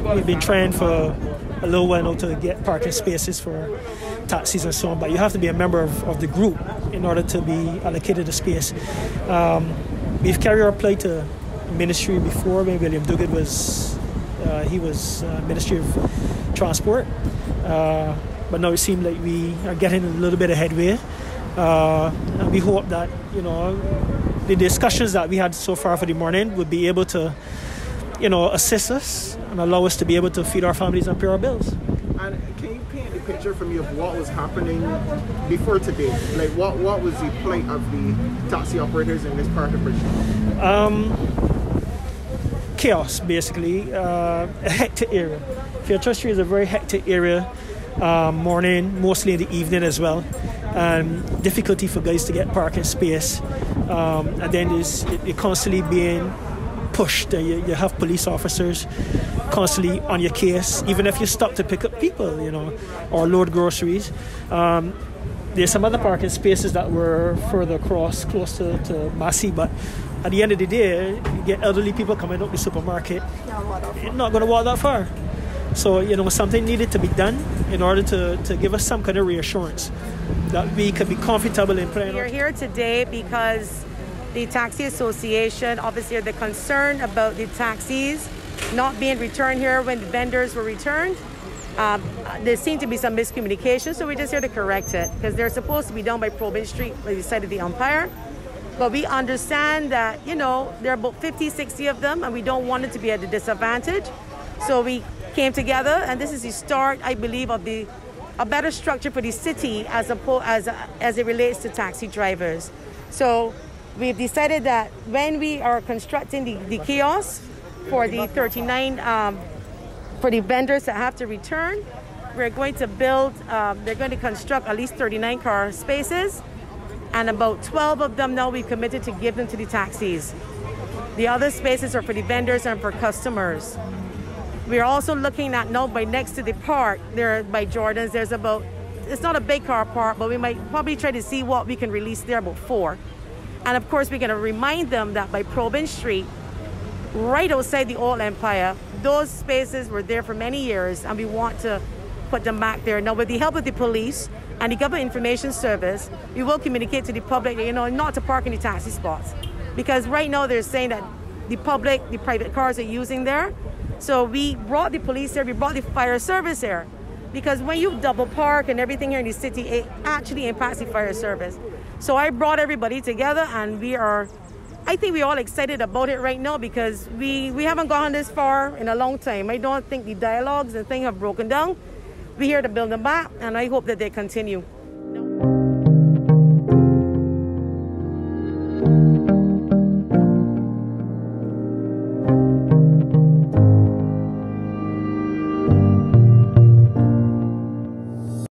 we've been trying for a little while now to get parking spaces for taxis and so on, but you have to be a member of the group in order to be allocated a space. We've carried our plight to ministry before when William Duguid was Ministry of Transport, but now it seems like we are getting a little bit of headway, and we hope that the discussions that we had so far for the morning would be able to assist us and allow us to be able to feed our families and pay our bills. And can you paint the picture for me of what was happening before today? Like what was the plight of the taxi operators in this part of Bridgetown? Chaos, basically. A hectic area. Fairchild Street is a very hectic area, morning, mostly in the evening as well, and difficulty for guys to get parking space. And then you're constantly being pushed. You have police officers constantly on your case, even if you stop to pick up people, or load groceries. There's some other parking spaces that were further across, close to Massey, but at the end of the day, you get elderly people coming up the supermarket. You're not going to walk that far. So, something needed to be done in order to give us some kind of reassurance that we could be comfortable in playing. We're here today because the Taxi Association, obviously, they're concerned about the taxis not being returned here when the vendors were returned. There seemed to be some miscommunication, so we're just here to correct it, because they're supposed to be done by Probin Street, by the side of the umpire. But we understand that, there are about 50, 60 of them, and we don't want it to be at a disadvantage. So we came together, and this is the start, I believe, of a better structure for the city as it relates to taxi drivers. So we've decided that when we are constructing the kiosks for the 39, for the vendors that have to return, we're going to build, they're going to construct at least 39 car spaces, and about 12 of them now we've committed to give them to the taxis. The other spaces are for the vendors and for customers. We're also looking at now by next to the park, there by Jordan's, there's about, it's not a big car park, but we might probably try to see what we can release there, about 4. And of course, we're going to remind them that by Probin Street, right outside the old Empire, those spaces were there for many years, and we want to put them back there. Now, with the help of the police and the Government Information Service, we will communicate to the public, not to park in the taxi spots. Because right now they're saying that the public, the private cars are using there. So we brought the police here, we brought the fire service here. Because when you double park and everything here in the city, it actually impacts the fire service. So I brought everybody together, and I think we're all excited about it right now, because we haven't gone this far in a long time. I don't think the dialogues and things have broken down. We're here to build them back, and I hope that they continue.